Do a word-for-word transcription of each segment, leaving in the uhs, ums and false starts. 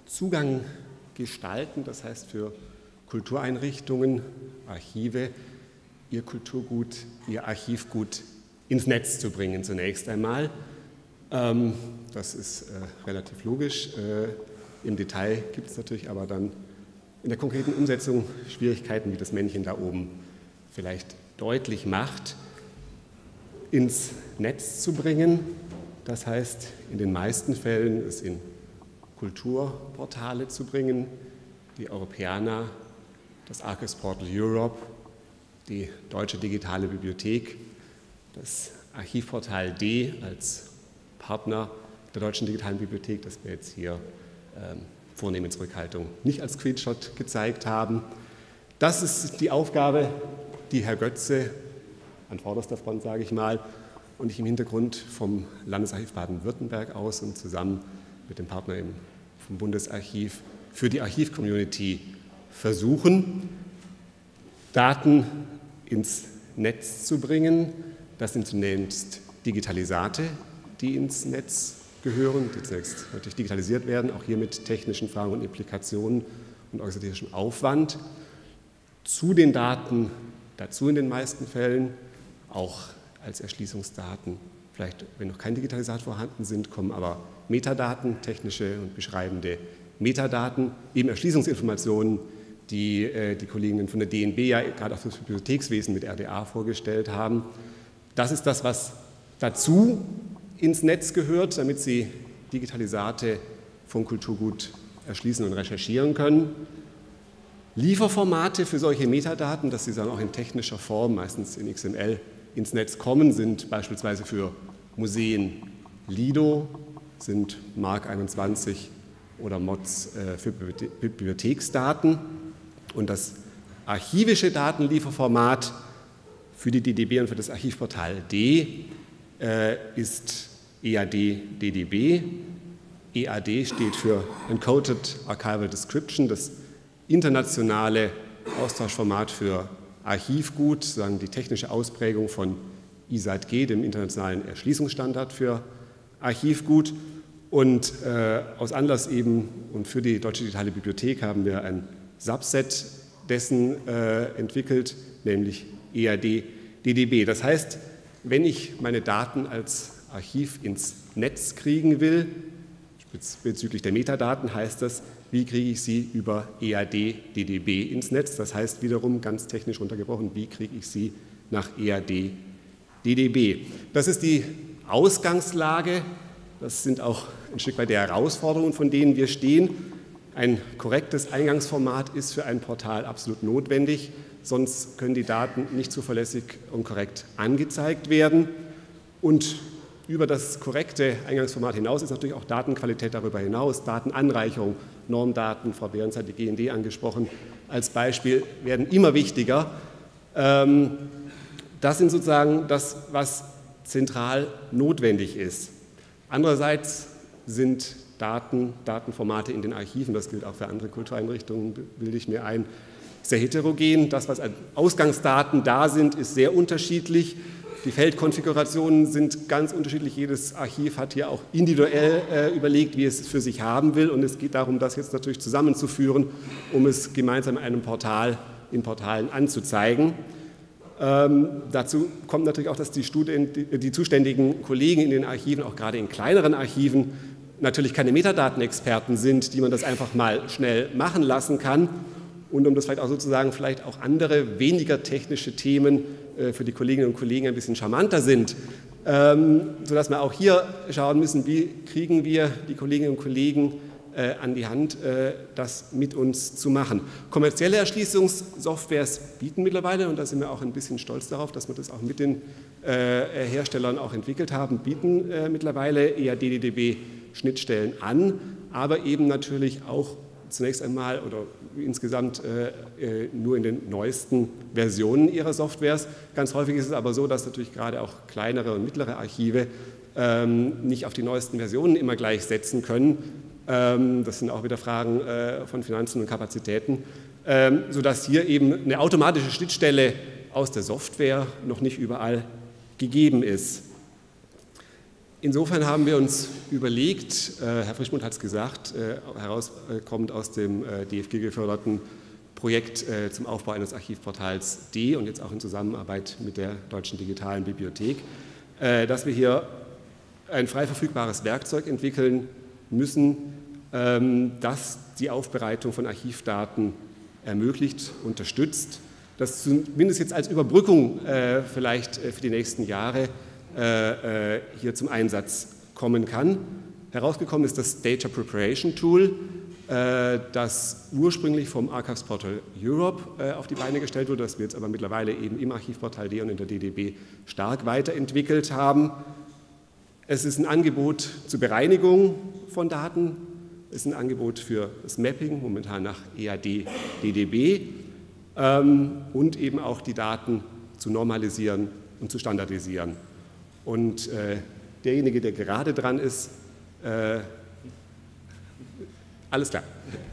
Zugang gestalten, das heißt für Kultureinrichtungen, Archive, ihr Kulturgut, ihr Archivgut ins Netz zu bringen zunächst einmal. Ähm, das ist äh, relativ logisch. Äh, Im Detail gibt es natürlich aber dann in der konkreten Umsetzung Schwierigkeiten, wie das Männchen da oben vielleicht deutlich macht, ins Netz zu bringen. Das heißt, in den meisten Fällen es in Kulturportale zu bringen, die Europeana, das Archives Portal Europe, die Deutsche Digitale Bibliothek, das Archivportal D als Partner der Deutschen Digitalen Bibliothek, das wir jetzt hier ähm, vornehmen Zurückhaltung nicht als Screenshot gezeigt haben. Das ist die Aufgabe, die Herr Götze an vorderster Front, sage ich mal, und ich im Hintergrund vom Landesarchiv Baden-Württemberg aus und zusammen mit dem Partner im, vom Bundesarchiv für die Archiv-Community versuchen, Daten ins Netz zu bringen. Das sind zunächst Digitalisate, die ins Netz gehören, die zunächst natürlich digitalisiert werden, auch hier mit technischen Fragen und Implikationen und organisatorischem Aufwand. Zu den Daten dazu in den meisten Fällen, auch als Erschließungsdaten, vielleicht wenn noch kein Digitalisat vorhanden sind, kommen aber Metadaten, technische und beschreibende Metadaten, eben Erschließungsinformationen, die äh, die Kolleginnen von der D N B ja gerade auch für das Bibliothekswesen mit R D A vorgestellt haben. Das ist das, was dazu ins Netz gehört, damit Sie Digitalisate von Kulturgut erschließen und recherchieren können. Lieferformate für solche Metadaten, dass sie dann auch in technischer Form, meistens in X M L, ins Netz kommen, sind beispielsweise für Museen Lido, sind Mark einundzwanzig oder M O Z äh, für Bibliotheksdaten. Und das archivische Datenlieferformat für die D D B und für das Archivportal D äh, ist E A D D D B. E A D steht für Encoded Archival Description, das internationale Austauschformat für Archivgut, sozusagen die technische Ausprägung von I S A D G, dem internationalen Erschließungsstandard für Archivgut. Und äh, aus Anlass eben und für die Deutsche Digitale Bibliothek haben wir ein Subset dessen äh, entwickelt, nämlich E A D D D B. Das heißt, wenn ich meine Daten als Archiv ins Netz kriegen will, bezüglich der Metadaten heißt das, wie kriege ich sie über E A D D D B ins Netz? Das heißt wiederum ganz technisch runtergebrochen, wie kriege ich sie nach E A D D D B? Das ist die Ausgangslage, das sind auch ein Stück weit die Herausforderungen, von denen wir stehen. Ein korrektes Eingangsformat ist für ein Portal absolut notwendig, sonst können die Daten nicht zuverlässig und korrekt angezeigt werden. Und über das korrekte Eingangsformat hinaus ist natürlich auch Datenqualität darüber hinaus, Datenanreicherung, Normdaten, Frau Behrens hat die G N D angesprochen, als Beispiel, werden immer wichtiger. Das sind sozusagen das, was zentral notwendig ist. Andererseits sind Daten, Datenformate in den Archiven, das gilt auch für andere Kultureinrichtungen, bilde ich mir ein, sehr heterogen. Das, was an Ausgangsdaten da sind, ist sehr unterschiedlich. Die Feldkonfigurationen sind ganz unterschiedlich. Jedes Archiv hat hier auch individuell äh, überlegt, wie es es für sich haben will. Und es geht darum, das jetzt natürlich zusammenzuführen, um es gemeinsam in einem Portal, in Portalen anzuzeigen. Ähm, dazu kommt natürlich auch, dass die, Studien, die, die zuständigen Kollegen in den Archiven, auch gerade in kleineren Archiven, natürlich keine Metadatenexperten sind, die man das einfach mal schnell machen lassen kann. Und um das vielleicht auch sozusagen vielleicht auch andere, weniger technische Themen äh, für die Kolleginnen und Kollegen ein bisschen charmanter sind, ähm, sodass wir auch hier schauen müssen, wie kriegen wir die Kolleginnen und Kollegen äh, an die Hand, äh, das mit uns zu machen. Kommerzielle Erschließungssoftwares bieten mittlerweile, und da sind wir auch ein bisschen stolz darauf, dass wir das auch mit den äh, Herstellern auch entwickelt haben, bieten äh, mittlerweile E A D D D B-Schnittstellen an, aber eben natürlich auch zunächst einmal oder insgesamt äh, nur in den neuesten Versionen ihrer Softwares. Ganz häufig ist es aber so, dass natürlich gerade auch kleinere und mittlere Archive ähm, nicht auf die neuesten Versionen immer gleich setzen können. Ähm, das sind auch wieder Fragen äh, von Finanzen und Kapazitäten, ähm, sodass hier eben eine automatische Schnittstelle aus der Software noch nicht überall gegeben ist. Insofern haben wir uns überlegt, äh, Herr Frischmuth hat es gesagt, äh, herauskommt aus dem äh, D F G geförderten Projekt äh, zum Aufbau eines Archivportals D und jetzt auch in Zusammenarbeit mit der Deutschen Digitalen Bibliothek, äh, dass wir hier ein frei verfügbares Werkzeug entwickeln müssen, ähm, das die Aufbereitung von Archivdaten ermöglicht, unterstützt, das zumindest jetzt als Überbrückung äh, vielleicht äh, für die nächsten Jahre äh, äh, hier zum Einsatz kommen kann. Herausgekommen ist das Data Preparation Tool, äh, das ursprünglich vom Archives Portal Europe äh, auf die Beine gestellt wurde, das wir jetzt aber mittlerweile eben im Archivportal D und in der D D B stark weiterentwickelt haben. Es ist ein Angebot zur Bereinigung von Daten, es ist ein Angebot für das Mapping, momentan nach E A D, D D B, ähm, und eben auch die Daten zu normalisieren und zu standardisieren. Und äh, derjenige, der gerade dran ist, äh, alles klar,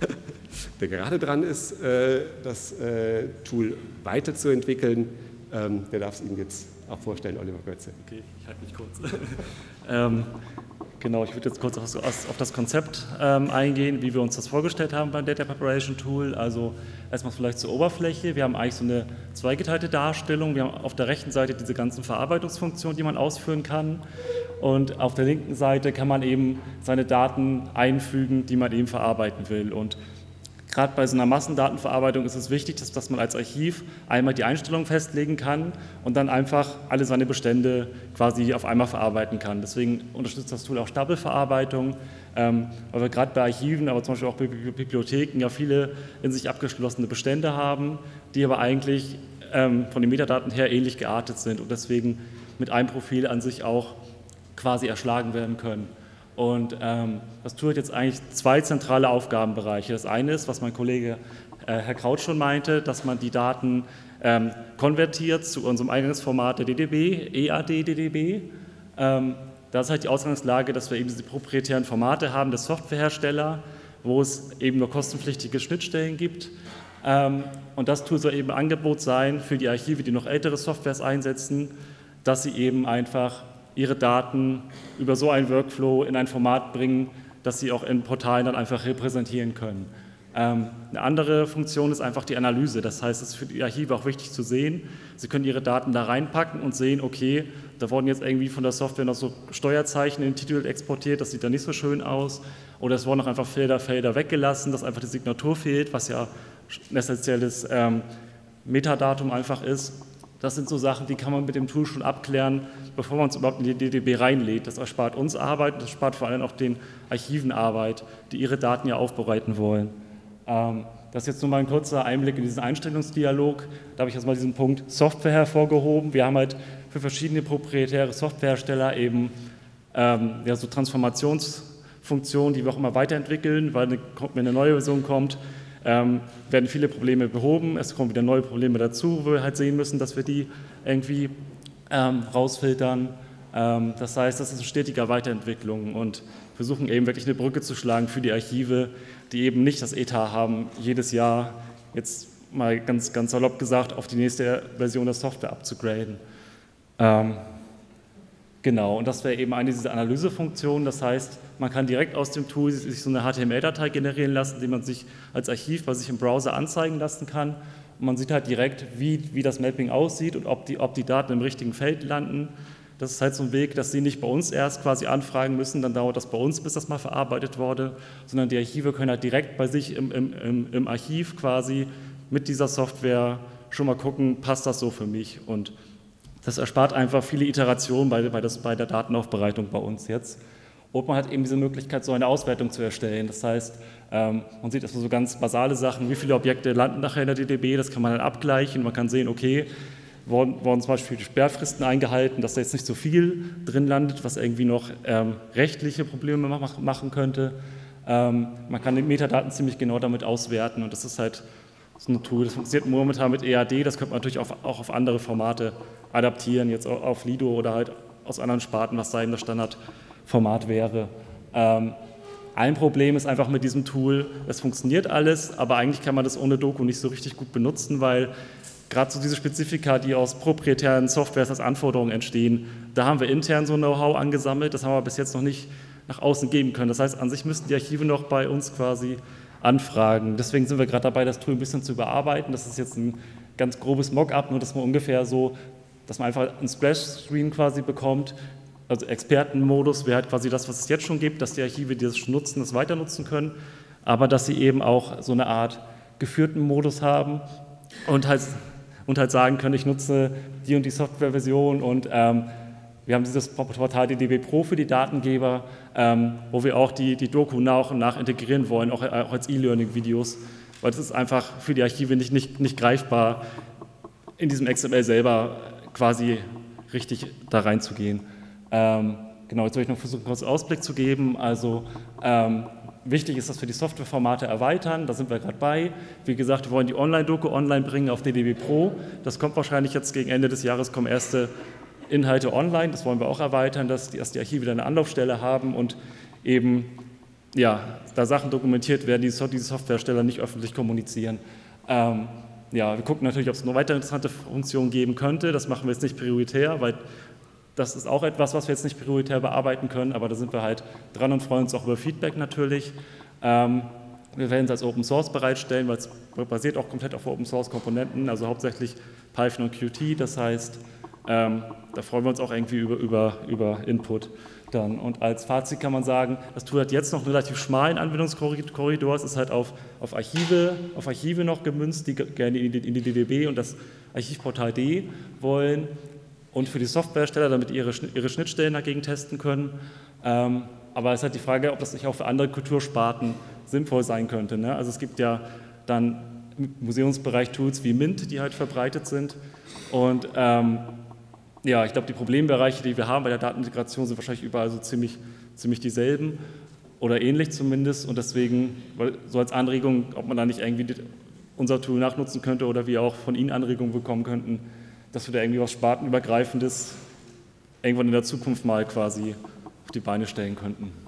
der gerade dran ist, äh, das äh, Tool weiterzuentwickeln, ähm, der darf es Ihnen jetzt auch vorstellen, Oliver Götze. Okay, ich halte mich kurz. ähm, genau, ich würde jetzt kurz auf, auf das Konzept ähm, eingehen, wie wir uns das vorgestellt haben beim Data Preparation Tool. Also erstmal vielleicht zur Oberfläche. Wir haben eigentlich so eine zweigeteilte Darstellung. Wir haben auf der rechten Seite diese ganzen Verarbeitungsfunktionen, die man ausführen kann. Und auf der linken Seite kann man eben seine Daten einfügen, die man eben verarbeiten will. Und gerade bei so einer Massendatenverarbeitung ist es wichtig, dass, dass man als Archiv einmal die Einstellungen festlegen kann und dann einfach alle seine Bestände quasi auf einmal verarbeiten kann. Deswegen unterstützt das Tool auch Stapelverarbeitung, ähm, weil wir gerade bei Archiven, aber zum Beispiel auch bei Bibliotheken ja viele in sich abgeschlossene Bestände haben, die aber eigentlich ähm, von den Metadaten her ähnlich geartet sind und deswegen mit einem Profil an sich auch quasi erschlagen werden können. Und ähm, das Tool hat jetzt eigentlich zwei zentrale Aufgabenbereiche. Das eine ist, was mein Kollege äh, Herr Kraut schon meinte, dass man die Daten ähm, konvertiert zu unserem Eingangsformat der D D B, E A D D D B. Ähm, da ist halt die Ausgangslage, dass wir eben diese proprietären Formate haben des Softwarehersteller, wo es eben nur kostenpflichtige Schnittstellen gibt. Ähm, und das Tool soll eben ein Angebot sein für die Archive, die noch ältere Softwares einsetzen, dass sie eben einfach ihre Daten über so einen Workflow in ein Format bringen, dass sie auch in Portalen dann einfach repräsentieren können. Ähm, eine andere Funktion ist einfach die Analyse. Das heißt, es ist für die Archive auch wichtig zu sehen, sie können ihre Daten da reinpacken und sehen, okay, da wurden jetzt irgendwie von der Software noch so Steuerzeichen in den Titel exportiert, das sieht dann nicht so schön aus. Oder es wurden auch einfach Felder, Felder weggelassen, dass einfach die Signatur fehlt, was ja ein essentielles ähm, Metadatum einfach ist. Das sind so Sachen, die kann man mit dem Tool schon abklären, bevor man es überhaupt in die D D B reinlädt. Das erspart uns Arbeit und das spart vor allem auch den Archiven Arbeit, die ihre Daten ja aufbereiten wollen. Ähm, das ist jetzt nur mal ein kurzer Einblick in diesen Einstellungsdialog. Da habe ich jetzt mal diesen Punkt Software hervorgehoben. Wir haben halt für verschiedene proprietäre Softwarehersteller eben ähm, ja, so Transformationsfunktionen, die wir auch immer weiterentwickeln, weil eine, wenn eine neue Version kommt, Ähm, werden viele Probleme behoben, es kommen wieder neue Probleme dazu, wo wir halt sehen müssen, dass wir die irgendwie ähm, rausfiltern. Ähm, das heißt, das ist eine stetige Weiterentwicklung und versuchen eben wirklich eine Brücke zu schlagen für die Archive, die eben nicht das Etat haben, jedes Jahr, jetzt mal ganz, ganz salopp gesagt, auf die nächste Version der Software abzugraden. Ähm, Genau, und das wäre eben eine dieser Analysefunktionen, das heißt, man kann direkt aus dem Tool sich so eine H T M L-Datei generieren lassen, die man sich als Archiv bei sich im Browser anzeigen lassen kann. Und man sieht halt direkt, wie, wie das Mapping aussieht und ob die, ob die Daten im richtigen Feld landen. Das ist halt so ein Weg, dass Sie nicht bei uns erst quasi anfragen müssen, dann dauert das bei uns, bis das mal verarbeitet wurde, sondern die Archive können halt direkt bei sich im, im, im, im Archiv quasi mit dieser Software schon mal gucken, passt das so für mich. Und das erspart einfach viele Iterationen bei, bei, das, bei der Datenaufbereitung bei uns jetzt. Und man hat eben diese Möglichkeit, so eine Auswertung zu erstellen. Das heißt, ähm, man sieht erstmal so ganz basale Sachen, wie viele Objekte landen nachher in der D D B, das kann man dann abgleichen. Man kann sehen, okay, wurden, wurden zum Beispiel die Sperrfristen eingehalten, dass da jetzt nicht so viel drin landet, was irgendwie noch ähm, rechtliche Probleme mach, machen könnte. Ähm, man kann die Metadaten ziemlich genau damit auswerten und das ist halt so ein Tool. Das funktioniert momentan mit E A D, das könnte man natürlich auch, auch auf andere Formate adaptieren, jetzt auf Lido oder halt aus anderen Sparten, was da eben das Standardformat wäre. Ähm, ein Problem ist einfach mit diesem Tool, es funktioniert alles, aber eigentlich kann man das ohne Doku nicht so richtig gut benutzen, weil gerade so diese Spezifika, die aus proprietären Softwares als Anforderungen entstehen, da haben wir intern so Know-how angesammelt, das haben wir bis jetzt noch nicht nach außen geben können. Das heißt, an sich müssten die Archive noch bei uns quasi anfragen. Deswegen sind wir gerade dabei, das Tool ein bisschen zu überarbeiten. Das ist jetzt ein ganz grobes Mockup, nur dass man ungefähr so, dass man einfach einen Splash-Screen quasi bekommt. Also Expertenmodus wäre halt quasi das, was es jetzt schon gibt, dass die Archive, die das schon nutzen, das weiter nutzen können, aber dass sie eben auch so eine Art geführten Modus haben und halt, und halt sagen können, ich nutze die und die Softwareversion und ähm, wir haben dieses Portal D D B Pro für die Datengeber, ähm, wo wir auch die, die Doku nach und nach integrieren wollen, auch, auch als E-Learning-Videos, weil das ist einfach für die Archive nicht, nicht, nicht greifbar, in diesem X M L selber quasi richtig da reinzugehen. Ähm, genau, jetzt soll ich noch versuchen, kurz Ausblick zu geben. Also ähm, wichtig ist, dass wir die Softwareformate erweitern, da sind wir gerade bei. Wie gesagt, wir wollen die Online-Doku online bringen auf D D B Pro. Das kommt wahrscheinlich jetzt gegen Ende des Jahres, kommen erste Inhalte online. Das wollen wir auch erweitern, dass die, dass die Archive wieder eine Anlaufstelle haben und eben, ja, da Sachen dokumentiert werden, die diese Softwarehersteller nicht öffentlich kommunizieren. Ähm, ja, wir gucken natürlich, ob es noch weitere interessante Funktionen geben könnte. Das machen wir jetzt nicht prioritär, weil das ist auch etwas, was wir jetzt nicht prioritär bearbeiten können, aber da sind wir halt dran und freuen uns auch über Feedback natürlich. Ähm, wir werden es als Open Source bereitstellen, weil es basiert auch komplett auf Open Source Komponenten, also hauptsächlich Python und Qt, das heißt, ähm, da freuen wir uns auch irgendwie über, über, über Input dann. Und als Fazit kann man sagen, das Tool hat jetzt noch einen relativ schmalen Anwendungskorridor, es ist halt auf, auf, Archive, auf Archive noch gemünzt, die gerne in die, in die D D B und das Archivportal D wollen. Und für die Softwarehersteller, damit ihre, ihre Schnittstellen dagegen testen können. Ähm, aber es ist halt die Frage, ob das nicht auch für andere Kultursparten sinnvoll sein könnte. Ne? Also es gibt ja dann im Museumsbereich Tools wie Mint, die halt verbreitet sind. Und ähm, ja, ich glaube, die Problembereiche, die wir haben bei der Datenintegration, sind wahrscheinlich überall so ziemlich, ziemlich dieselben oder ähnlich zumindest. Und deswegen, so als Anregung, ob man da nicht irgendwie unser Tool nachnutzen könnte oder wir auch von Ihnen Anregungen bekommen könnten, dass wir da irgendwie was Spartenübergreifendes irgendwann in der Zukunft mal quasi auf die Beine stellen könnten.